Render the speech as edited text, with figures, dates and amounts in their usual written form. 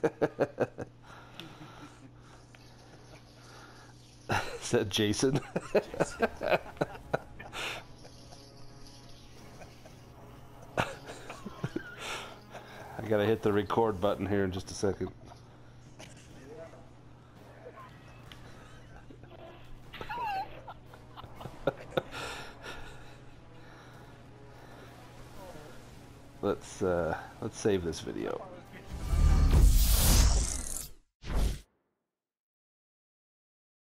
Is that Jason? I gotta hit the record button here in just a second. Let's save this video.